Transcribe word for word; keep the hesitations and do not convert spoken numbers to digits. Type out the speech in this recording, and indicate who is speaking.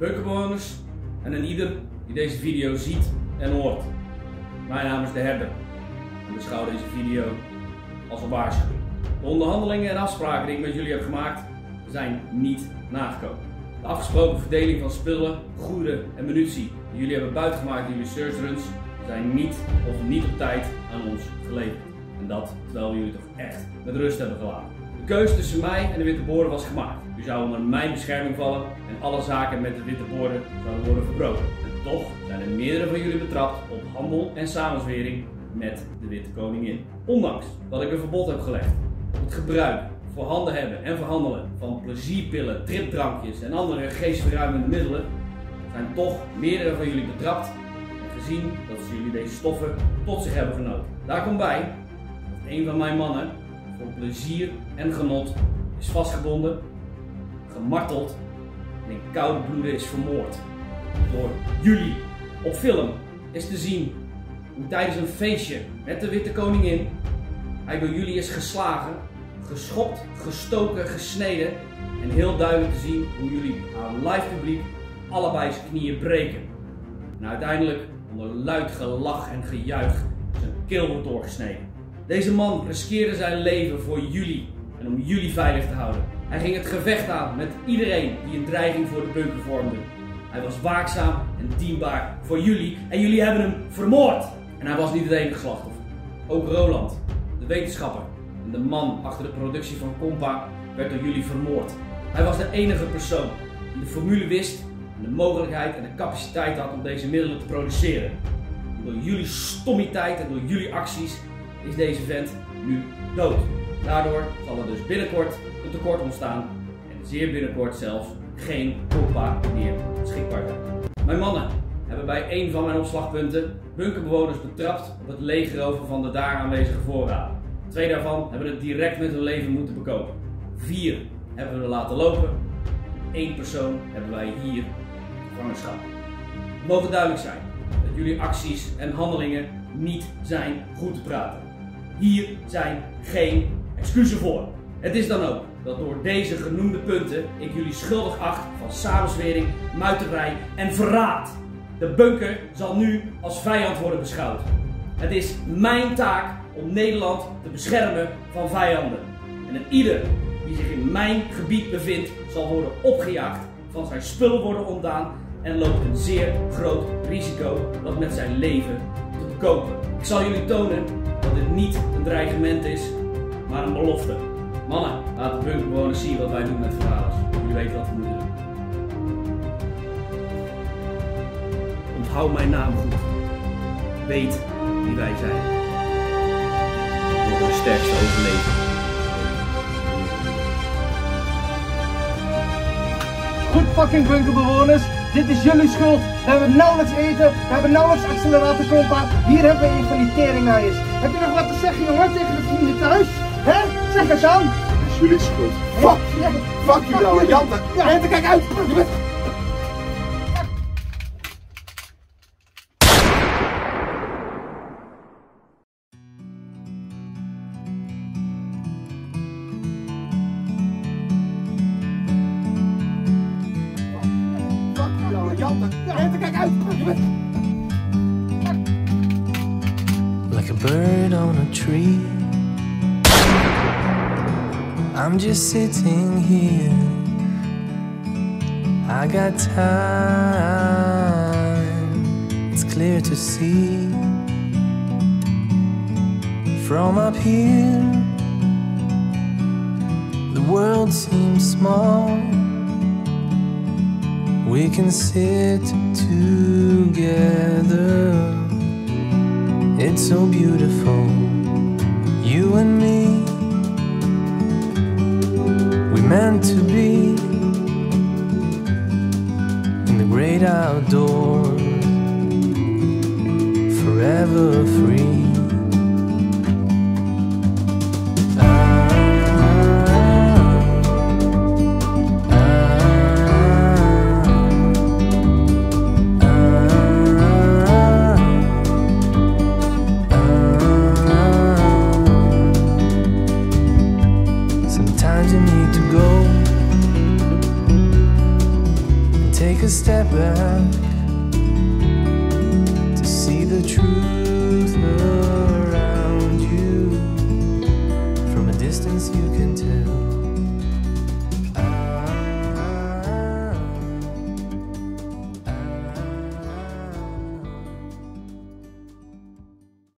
Speaker 1: Bunkerbewoners en een ieder die deze video ziet en hoort. Mijn naam is De Herder en beschouw deze video als een waarschuwing. De onderhandelingen en afspraken die ik met jullie heb gemaakt zijn niet nagekomen. De afgesproken verdeling van spullen, goederen en munitie die jullie hebben buitengemaakt in jullie search runs zijn niet of niet op tijd aan ons geleverd. En dat terwijl we jullie toch echt met rust hebben gelaten. De keuze tussen mij en de witte borden was gemaakt. U zou onder mijn bescherming vallen en alle zaken met de witte borden zouden worden verbroken. En toch zijn er meerdere van jullie betrapt op handel en samenzwering met de witte koningin. Ondanks dat ik een verbod heb gelegd op het gebruik, voorhanden hebben en verhandelen van plezierpillen, tripdrankjes en andere geestverruimende middelen, zijn toch meerdere van jullie betrapt en gezien dat ze jullie deze stoffen tot zich hebben genoten. Daar komt bij dat een van mijn mannen voor plezier en genot is vastgebonden, gemarteld en in koude bloeden is vermoord door jullie. Op film is te zien hoe tijdens een feestje met de witte koningin hij door jullie is geslagen, geschopt, gestoken, gesneden en heel duidelijk te zien hoe jullie aan live publiek allebei zijn knieën breken. En uiteindelijk onder luid gelach en gejuich zijn keel wordt doorgesneden. Deze man riskeerde zijn leven voor jullie en om jullie veilig te houden. Hij ging het gevecht aan met iedereen die een dreiging voor de bunker vormde. Hij was waakzaam en dienbaar voor jullie en jullie hebben hem vermoord. En hij was niet het enige slachtoffer. Ook Roland, de wetenschapper en de man achter de productie van Compa, werd door jullie vermoord. Hij was de enige persoon die de formule wist en de mogelijkheid en de capaciteit had om deze middelen te produceren. En door jullie stommiteit en door jullie acties is deze vent nu dood. Daardoor zal er dus binnenkort een tekort ontstaan en zeer binnenkort zelfs geen Compa meer beschikbaar zijn. Mijn mannen hebben bij een van mijn opslagpunten bunkerbewoners betrapt op het leegroven van de daar aanwezige voorraden. Twee daarvan hebben het direct met hun leven moeten bekopen. Vier hebben we er laten lopen. Eén persoon hebben wij hier in gevangenschap. Het mogen duidelijk zijn dat jullie acties en handelingen niet zijn goed te praten. Hier zijn geen excuses voor. Het is dan ook dat door deze genoemde punten ik jullie schuldig acht van samenzwering, muiterij en verraad. De bunker zal nu als vijand worden beschouwd. Het is mijn taak om Nederland te beschermen van vijanden. En een ieder die zich in mijn gebied bevindt zal worden opgejaagd, van zijn spullen worden ontdaan en loopt een zeer groot risico dat met zijn leven te bekopen. Ik zal jullie tonen dat dit niet een dreigement is, maar een belofte. Mannen, laat de bunkerbewoners zien wat wij doen met verraders. Jullie weten wat we moeten doen. Onthoud mijn naam goed. Weet wie wij zijn. Door de sterkste overleven.
Speaker 2: Goed fucking bunkerbewoners, dit is jullie schuld. We hebben nauwelijks eten, we hebben nauwelijks accelerator Compa. Hier hebben we een van die teringnaaiers. Heb je nog wat te zeggen, jongen, tegen de vrienden thuis? Hè? Zeg eens aan.
Speaker 3: Het is jullie schuld. Fuck je! Fuck je nou, Jante! Jante, kijk uit! Je bent...
Speaker 4: Like a bird on a tree, I'm just sitting here. I got time, it's clear to see. From up here, the world seems small. We can sit together. It's so beautiful, you and me. We meant to be in the great outdoors, forever free. take a step back to see the truth of